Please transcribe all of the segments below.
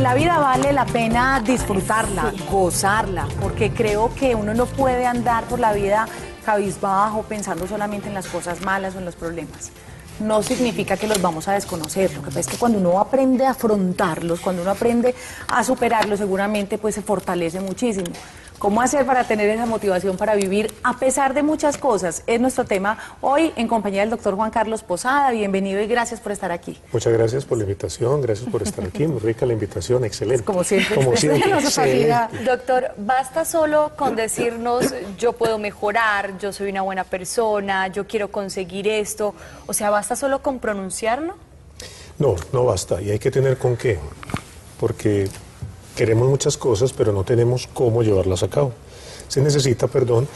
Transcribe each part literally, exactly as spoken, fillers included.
la vida vale la pena disfrutarla, gozarla, porque creo que uno no puede andar por la vida cabizbajo, pensando solamente en las cosas malas o en los problemas. No significa que los vamos a desconocer, lo que pasa es que cuando uno aprende a afrontarlos, cuando uno aprende a superarlos, seguramente pues se fortalece muchísimo. ¿Cómo hacer para tener esa motivación para vivir a pesar de muchas cosas? Es nuestro tema hoy en compañía del doctor Juan Carlos Posada. Bienvenido y gracias por estar aquí. Muchas gracias por la invitación, gracias por estar aquí, muy rica la invitación, excelente. Como siempre. Como siempre, excelente. Doctor, ¿basta solo con decirnos yo puedo mejorar, yo soy una buena persona, yo quiero conseguir esto? O sea, ¿basta solo con pronunciarlo? No, no basta, y hay que tener con qué, porque queremos muchas cosas, pero no tenemos cómo llevarlas a cabo. Se necesita, perdón,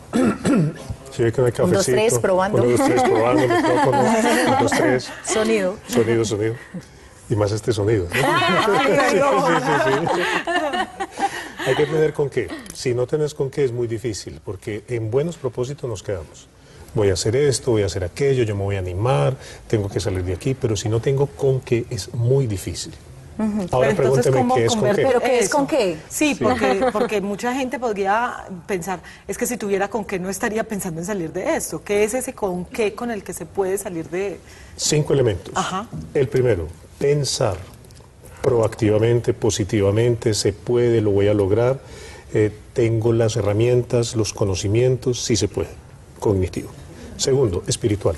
si ve que no hay cafecito. Un, dos, tres, probando. Un, dos, tres, probando. Micrófono, un, dos, tres. Sonido. Sonido, sonido. Y más este sonido, ¿no? Sí, sí, sí, sí. Hay que tener con qué. Si no tenés con qué es muy difícil, porque en buenos propósitos nos quedamos. Voy a hacer esto, voy a hacer aquello, yo me voy a animar, tengo que salir de aquí, pero si no tengo con qué es muy difícil. Uh-huh. Ahora pero entonces, pregúnteme ¿cómo qué es con qué. ¿Pero qué es Eso. con qué? Sí, porque, porque mucha gente podría pensar, es que si tuviera con qué no estaría pensando en salir de esto. ¿Qué es ese con qué con el que se puede salir de...? Cinco elementos. Ajá. El primero, pensar proactivamente, positivamente, se puede, lo voy a lograr, eh, tengo las herramientas, los conocimientos, sí se puede, cognitivo. Segundo, espiritual.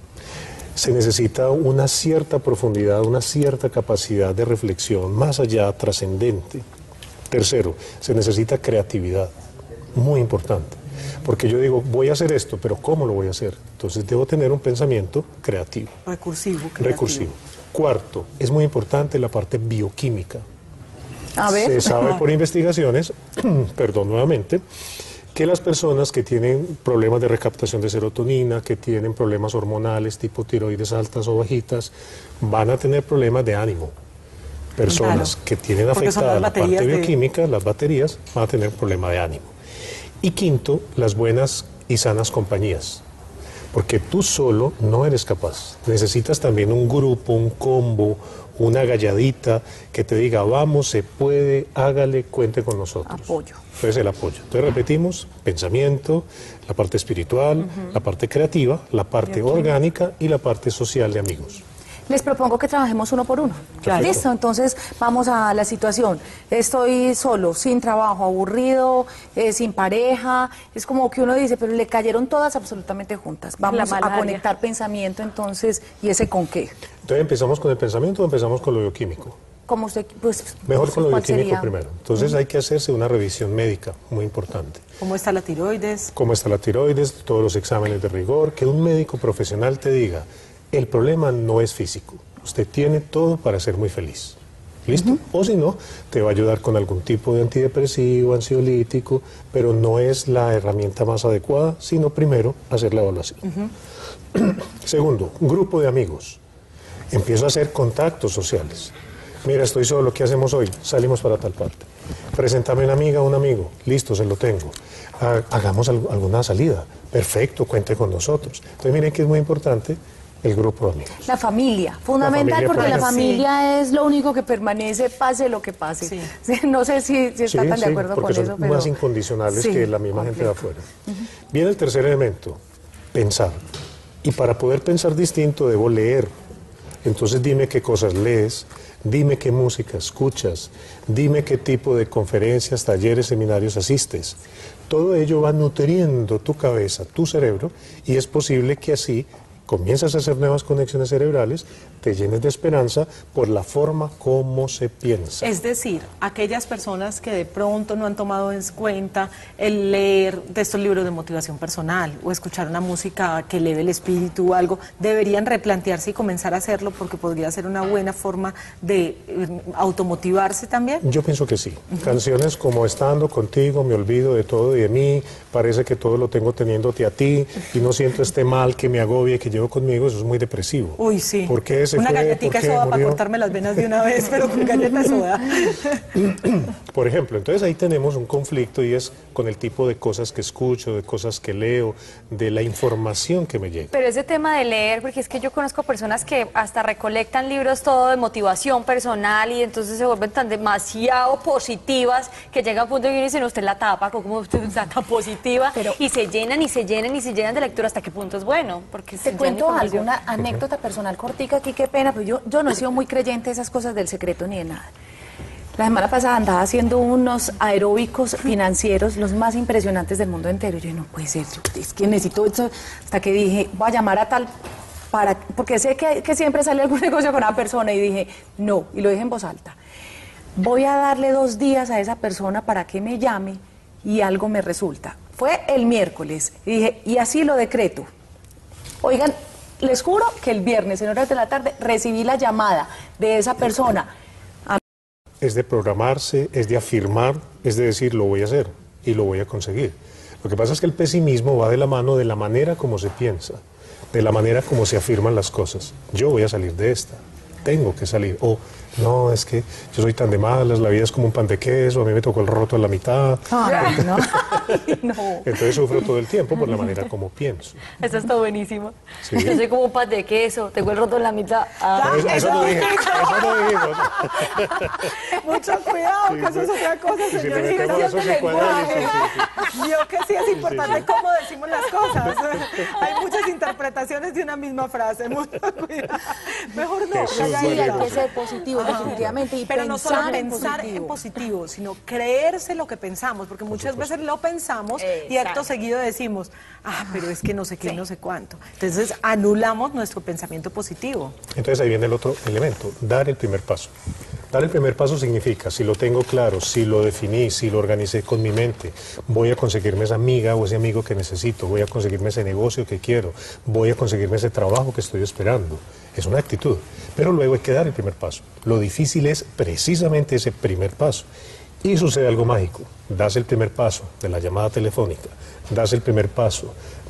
Se necesita una cierta profundidad, una cierta capacidad de reflexión, más allá, trascendente. Tercero, se necesita creatividad, muy importante. Porque yo digo, voy a hacer esto, pero ¿cómo lo voy a hacer? Entonces debo tener un pensamiento creativo. Recursivo. Creativo. Recursivo. Cuarto, es muy importante la parte bioquímica. A ver. Se sabe por investigaciones, perdón nuevamente, que las personas que tienen problemas de recaptación de serotonina, que tienen problemas hormonales tipo tiroides altas o bajitas, van a tener problemas de ánimo. Personas Claro, que tienen afectada la parte de... bioquímica, las baterías, van a tener problema de ánimo. Y quinto, las buenas y sanas compañías. Porque tú solo no eres capaz. Necesitas también un grupo, un combo, una galladita que te diga, vamos, se puede, hágale, cuente con nosotros. Apoyo. Entonces el apoyo. Entonces repetimos, pensamiento, la parte espiritual, uh-huh. la parte creativa, la parte orgánica y la parte social de amigos. Les propongo que trabajemos uno por uno. Claro. Listo, entonces vamos a la situación. Estoy solo, sin trabajo, aburrido, eh, sin pareja. Es como que uno dice, pero le cayeron todas absolutamente juntas. Vamos a conectar pensamiento entonces, ¿y ese con qué? Entonces empezamos con el pensamiento o empezamos con lo bioquímico. Como usted, pues, Mejor con lo bioquímico sería? Primero. Entonces uh-huh. hay que hacerse una revisión médica, muy importante. ¿Cómo está la tiroides? ¿Cómo está la tiroides? Todos los exámenes de rigor. Que un médico profesional te diga, el problema no es físico. Usted tiene todo para ser muy feliz. ¿Listo? Uh-huh. O si no, te va a ayudar con algún tipo de antidepresivo, ansiolítico, pero no es la herramienta más adecuada, sino primero hacer la evaluación. Uh-huh. Segundo, un grupo de amigos. Empiezo a hacer contactos sociales. Mira, estoy solo, ¿qué hacemos hoy? Salimos para tal parte. Preséntame una amiga o un amigo. Listo, se lo tengo. Hagamos alguna salida. Perfecto, cuente con nosotros. Entonces, miren que es muy importante el grupo de amigos. La familia, fundamental, la familia porque la familia sí. es lo único que permanece, pase lo que pase. Sí. No sé si, si están sí, tan de acuerdo sí, con eso. Son pero... más incondicionales sí, que la misma completo. Gente de afuera. Uh-huh. Viene el tercer elemento, pensar. Y para poder pensar distinto debo leer. Entonces dime qué cosas lees, dime qué música escuchas, dime qué tipo de conferencias, talleres, seminarios asistes. Todo ello va nutriendo tu cabeza, tu cerebro, y es posible que así comienzas a hacer nuevas conexiones cerebrales, te llenes de esperanza por la forma como se piensa. Es decir, aquellas personas que de pronto no han tomado en cuenta el leer de estos libros de motivación personal o escuchar una música que eleve el espíritu o algo, deberían replantearse y comenzar a hacerlo porque podría ser una buena forma de eh, automotivarse también. Yo pienso que sí. Uh-huh. Canciones como Estando contigo, me olvido de todo y de mí, parece que todo lo tengo teniéndote a ti y no siento este mal que me agobie, que llevo conmigo, eso es muy depresivo. Uy, sí. ¿Por qué se Una fue? galletita ¿Por qué de soda para murió? cortarme las venas de una vez, pero con galleta de soda. Por ejemplo, entonces ahí tenemos un conflicto y es con el tipo de cosas que escucho, de cosas que leo, de la información que me llega. Pero ese tema de leer, porque es que yo conozco personas que hasta recolectan libros todo de motivación personal y entonces se vuelven tan demasiado positivas que llega a un punto que uno dice, no, usted la tapa, como usted está tan positiva, Pero- y se llenan y se llenan y se llenan de lectura. ¿Hasta qué punto es bueno? Porque se Te llena cuento de algo, información. una anécdota personal cortica aquí, qué pena, pero yo, yo no he sido muy creyente de esas cosas del secreto ni de nada. La semana pasada andaba haciendo unos aeróbicos financieros, los más impresionantes del mundo entero. Y yo, no puede ser, es que necesito esto. Hasta que dije, voy a llamar a tal, para, porque sé que, que siempre sale algún negocio con una persona. Y dije, no, y lo dije en voz alta. Voy a darle dos días a esa persona para que me llame y algo me resulta. Fue el miércoles. Y dije, y así lo decreto. Oigan, les juro que el viernes en horas de la tarde recibí la llamada de esa persona. Es de programarse, es de afirmar, es de decir, lo voy a hacer y lo voy a conseguir. Lo que pasa es que el pesimismo va de la mano de la manera como se piensa, de la manera como se afirman las cosas. Yo voy a salir de esta, tengo que salir. O, no, es que yo soy tan de malas, la vida es como un pan de queso, a mí me tocó el roto a la mitad. Ay, no. No. Entonces sufro todo el tiempo por la manera como pienso. Eso está buenísimo. Sí. Yo soy como un pan de queso, tengo el roto en la mitad. Ah. Eso, eso no dije, eso no dijimos. Mucho cuidado, que eso es otra cosa, Y si le señores. metemos Gracias esos del encuadres, lenguaje. sí, sí, Vio que sí es importante sí, sí. cómo decimos las cosas. Hay muchas interpretaciones de una misma frase. Mucho cuidado. Mejor no. Jesús, calladita. Sí, hay María. que ser positivo, definitivamente. Y Pero no solo pensar en pensar positivo. en positivo, sino creerse lo que pensamos, porque muchas veces lo pensamos y acto Exacto. seguido decimos, ah, pero es que no sé qué, no sé cuánto. Entonces anulamos nuestro pensamiento positivo. Entonces ahí viene el otro elemento, dar el primer paso. Dar el primer paso significa, si lo tengo claro, si lo definí, si lo organicé con mi mente, voy a conseguirme esa amiga o ese amigo que necesito, voy a conseguirme ese negocio que quiero, voy a conseguirme ese trabajo que estoy esperando. Es una actitud, pero luego hay que dar el primer paso. Lo difícil es precisamente ese primer paso. Y sucede algo mágico, das el primer paso de la llamada telefónica, das el primer paso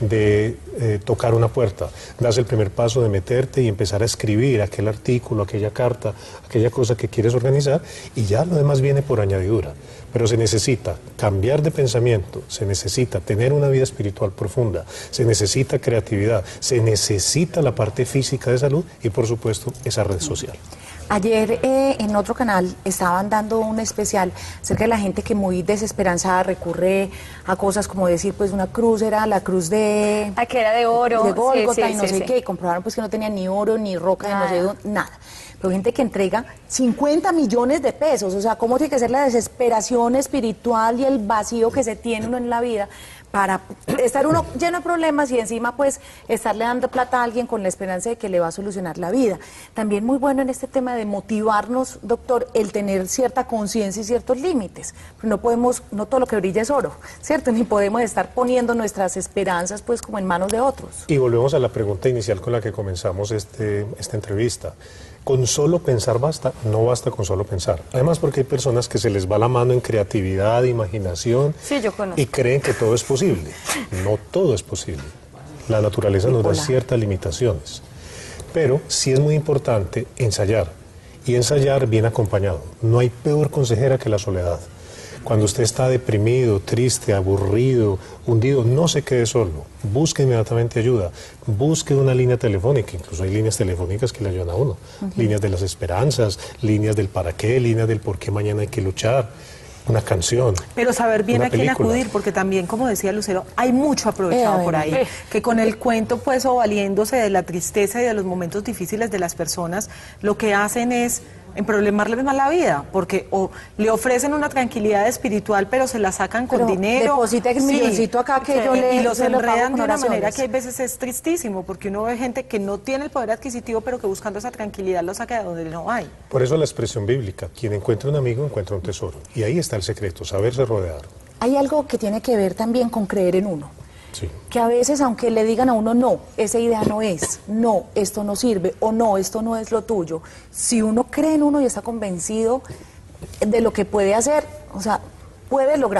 de eh, tocar una puerta, das el primer paso de meterte y empezar a escribir aquel artículo, aquella carta, aquella cosa que quieres organizar y ya lo demás viene por añadidura. Pero se necesita cambiar de pensamiento, se necesita tener una vida espiritual profunda, se necesita creatividad, se necesita la parte física de salud y por supuesto esa red social. Ayer eh, en otro canal estaban dando un especial acerca de la gente que muy desesperanzada recurre a cosas como decir, pues una cruz era la cruz de, Ah, que era de oro. de Gólgota Sí, sí, y no sí, sé sí. qué, y comprobaron pues que no tenía ni oro, ni roca, ni no sé Nada. dónde, nada. Pero gente que entrega cincuenta millones de pesos, o sea, ¿cómo tiene que ser la desesperación espiritual y el vacío que se tiene uno en la vida para estar uno lleno de problemas y encima pues estarle dando plata a alguien con la esperanza de que le va a solucionar la vida? También muy bueno en este tema de motivarnos, doctor, el tener cierta conciencia y ciertos límites. No podemos, no todo lo que brilla es oro, ¿cierto? Ni podemos estar poniendo nuestras esperanzas pues como en manos de otros. Y volvemos a la pregunta inicial con la que comenzamos este, esta entrevista. Con solo pensar basta, no basta con solo pensar. Además porque hay personas que se les va la mano en creatividad, imaginación Sí, yo conozco. y creen que todo es posible. No todo es posible. La naturaleza nos da Bipolar. ciertas limitaciones. Pero sí es muy importante ensayar. Y ensayar bien acompañado. No hay peor consejera que la soledad. Cuando usted está deprimido, triste, aburrido, hundido, no se quede solo. Busque inmediatamente ayuda. Busque una línea telefónica. Incluso hay líneas telefónicas que le ayudan a uno. Líneas de las esperanzas, líneas del para qué, líneas del por qué mañana hay que luchar. Una canción. Pero saber bien una a quién película. acudir, porque también, como decía Lucero, hay mucho aprovechado Eh, por ahí, eh. que con el cuento, pues, o valiéndose de la tristeza y de los momentos difíciles de las personas, lo que hacen es emproblemarles más la vida, porque o le ofrecen una tranquilidad espiritual, pero se la sacan con Pero dinero. deposita el milloncito acá que yo le- Y los yo le pago enredan con de una manera oraciones. que hay veces es tristísimo, porque uno ve gente que no tiene el poder adquisitivo, pero que buscando esa tranquilidad lo saca de donde no hay. Por eso la expresión bíblica, quien encuentra un amigo encuentra un tesoro. Y ahí está el secreto, saberse rodear. Hay algo que tiene que ver también con creer en uno. Sí. Que a veces, aunque le digan a uno, no, esa idea no es, no, esto no sirve, o no, esto no es lo tuyo, si uno cree en uno y está convencido de lo que puede hacer, o sea, puede lograrlo.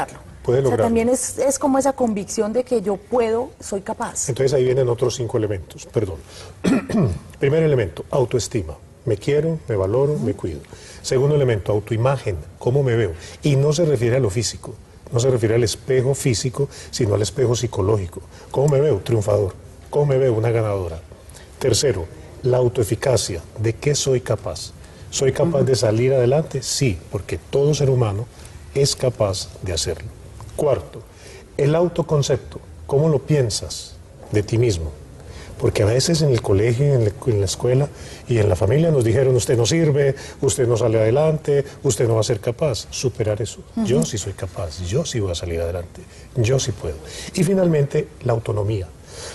puede O sea, lograrlo. también es, es como esa convicción de que yo puedo, soy capaz. Entonces ahí vienen otros cinco elementos, perdón. Primer elemento, autoestima. Me quiero, me valoro, uh-huh. me cuido. Segundo elemento, autoimagen, cómo me veo. Y no se refiere a lo físico, no se refiere al espejo físico, sino al espejo psicológico. ¿Cómo me veo? Triunfador. ¿Cómo me veo? Una ganadora. Tercero, la autoeficacia. ¿De qué soy capaz? ¿Soy capaz uh-huh. de salir adelante? Sí, porque todo ser humano es capaz de hacerlo. Cuarto, el autoconcepto. ¿Cómo lo piensas de ti mismo? Porque a veces en el colegio, en la, en la escuela y en la familia nos dijeron, usted no sirve, usted no sale adelante, usted no va a ser capaz. Superar eso. Uh-huh. Yo sí soy capaz, yo sí voy a salir adelante, yo sí puedo. Y finalmente, la autonomía.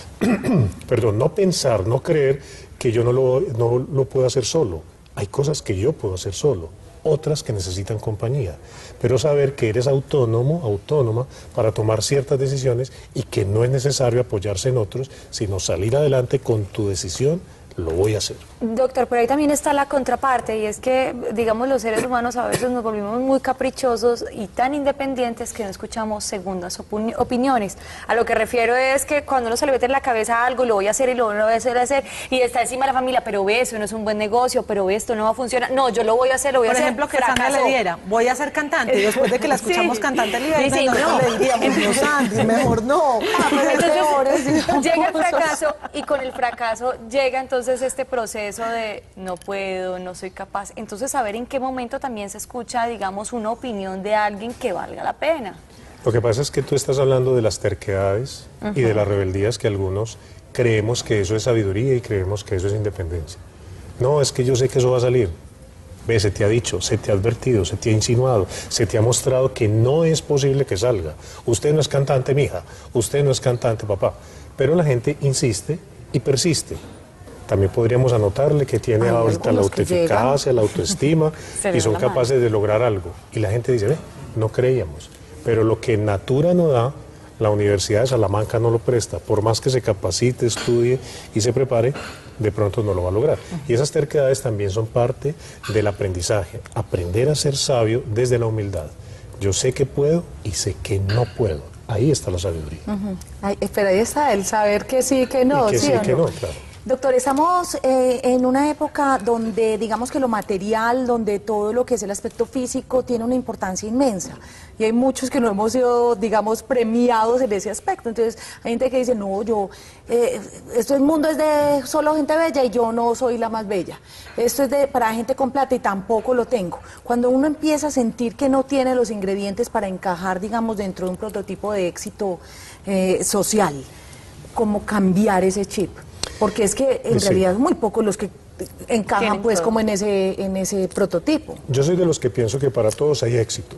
Perdón, no pensar, no creer que yo no lo, no lo puedo hacer solo. Hay cosas que yo puedo hacer solo, otras que necesitan compañía, pero saber que eres autónomo, autónoma para tomar ciertas decisiones y que no es necesario apoyarse en otros, sino salir adelante con tu decisión, lo voy a hacer. Doctor, pero ahí también está la contraparte y es que, digamos, los seres humanos a veces nos volvimos muy caprichosos y tan independientes que no escuchamos segundas opini- opiniones. A lo que refiero es que cuando uno se le mete en la cabeza algo, lo voy a hacer y lo voy a hacer, a hacer y está encima de la familia, pero ve, eso no es un buen negocio, pero ve, esto no va a funcionar. No, yo lo voy a hacer, lo voy a Por hacer. ejemplo, que Sandra le diera, voy a ser cantante y después de que la escuchamos Sí. cantante le Sí, sí, no, no. le diríamos, no, Sandy, mejor no. Entonces, llega el fracaso y con el fracaso llega entonces este proceso de no puedo, no soy capaz. Entonces, saber en qué momento también se escucha, digamos, una opinión de alguien que valga la pena. Lo que pasa es que tú estás hablando de las terquedades uh-huh. y de las rebeldías que algunos creemos que eso es sabiduría y creemos que eso es independencia. No, es que yo sé que eso va a salir. Ve, se te ha dicho, se te ha advertido, se te ha insinuado, se te ha mostrado que no es posible que salga. Usted no es cantante, mija, usted no es cantante, papá. Pero la gente insiste y persiste. También podríamos anotarle que tiene Hay ahorita la autoeficacia, la autoestima y son capaces mano. de lograr algo. Y la gente dice, ve, no creíamos. Pero lo que Natura no da, la Universidad de Salamanca no lo presta. Por más que se capacite, estudie y se prepare, de pronto no lo va a lograr. Y esas terquedades también son parte del aprendizaje. Aprender a ser sabio desde la humildad. Yo sé que puedo y sé que no puedo. Ahí está la sabiduría. Uh-huh. Ay, pero ahí está el saber que sí, que no. Y que sí, sí, o que no, no claro. Doctor, estamos eh, en una época donde digamos que lo material, donde todo lo que es el aspecto físico tiene una importancia inmensa y hay muchos que no hemos sido, digamos, premiados en ese aspecto. Entonces hay gente que dice, no, yo, eh, esto el mundo es de solo gente bella y yo no soy la más bella. Esto es de para gente con plata y tampoco lo tengo. Cuando uno empieza a sentir que no tiene los ingredientes para encajar, digamos, dentro de un prototipo de éxito eh, social, ¿cómo cambiar ese chip? Porque es que en sí. realidad muy pocos los que encajan pues todo. como en ese, en ese prototipo. Yo soy de los que pienso que para todos hay éxito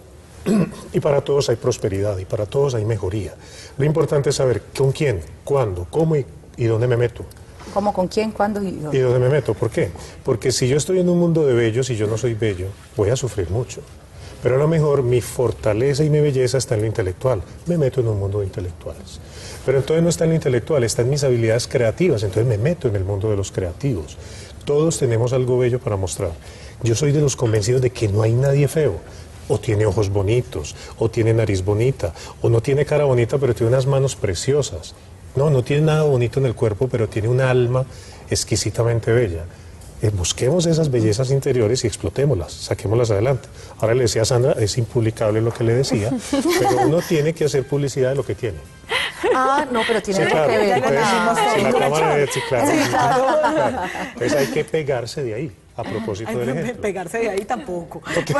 y para todos hay prosperidad y para todos hay mejoría. Lo importante es saber con quién, cuándo, cómo y, y dónde me meto. ¿Cómo, con quién, cuándo y dónde? ¿Y dónde me meto? ¿Por qué? Porque si yo estoy en un mundo de bellos y yo no soy bello, voy a sufrir mucho. Pero a lo mejor mi fortaleza y mi belleza está en lo intelectual. Me meto en un mundo de intelectuales. Pero entonces no está en lo intelectual, está en mis habilidades creativas. Entonces me meto en el mundo de los creativos. Todos tenemos algo bello para mostrar. Yo soy de los convencidos de que no hay nadie feo. O tiene ojos bonitos, o tiene nariz bonita, o no tiene cara bonita, pero tiene unas manos preciosas. No, no tiene nada bonito en el cuerpo, pero tiene un alma exquisitamente bella. Eh, busquemos esas bellezas interiores y explotémoslas, saquémoslas adelante. Ahora le decía a Sandra, es impublicable lo que le decía, pero uno tiene que hacer publicidad de lo que tiene. Ah, no, pero tiene sí, claro, que ver con la, la... Si la cámara de... Sí, claro. Sí, claro. Claro. Entonces hay que pegarse de ahí. A propósito Ay, del no, ejemplo. Pegarse de ahí tampoco. Okay.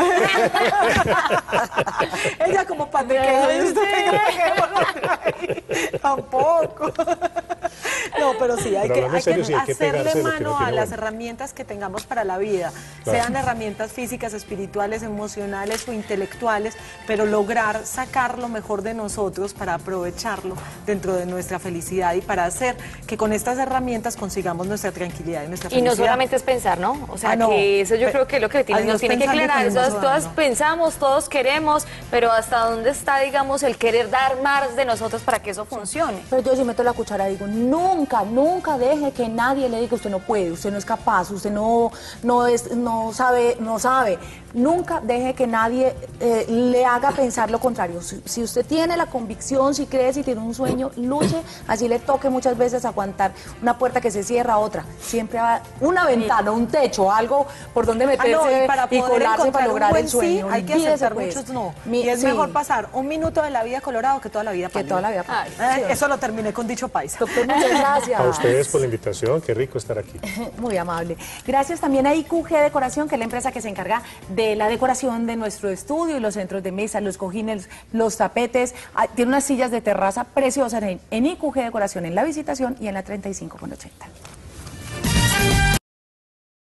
Ella como pandequeja y usted pegámonos de ahí. Tampoco. No, pero sí, hay pero que, hay serio, que sí, hay que hacerle mano no a las bueno. herramientas que tengamos para la vida, claro. Sean herramientas físicas, espirituales, emocionales o intelectuales, pero lograr sacar lo mejor de nosotros para aprovecharlo dentro de nuestra felicidad y para hacer que con estas herramientas consigamos nuestra tranquilidad y nuestra felicidad. Y no solamente es pensar, ¿no? O sea, ah, no. que eso yo creo que es lo que tiene, nos tiene que aclarar. Eso, todas pensamos, todos queremos, pero hasta dónde está, digamos, el querer dar más de nosotros para que eso funcione. Pero yo si meto la cuchara digo, nunca, Nunca deje que nadie le diga usted no puede, usted no es capaz, usted no, no, es, no, sabe, no sabe. Nunca deje que nadie eh, le haga pensar lo contrario. Si, si usted tiene la convicción, si cree, si tiene un sueño, luche, así le toque muchas veces aguantar una puerta que se cierra, otra. Siempre va una ventana, un techo, algo por donde meterse ah, no, y, para y poder colarse para lograr un el sueño. Sí, hay que Olvídese, aceptar pues. muchos no. Mi, y es sí. mejor pasar un minuto de la vida colorado que toda la vida Que pálida. toda la vida pálida. Eh, Eso lo terminé con dicho paisa. Doctor, muchas gracias. A ustedes por la invitación, qué rico estar aquí. Muy amable. Gracias también a I Q G Decoración, que es la empresa que se encarga de la decoración de nuestro estudio y los centros de mesa, los cojines, los tapetes. Ah, tiene unas sillas de terraza preciosas en, en I Q G Decoración, en La Visitación y en la treinta y cinco con ochenta.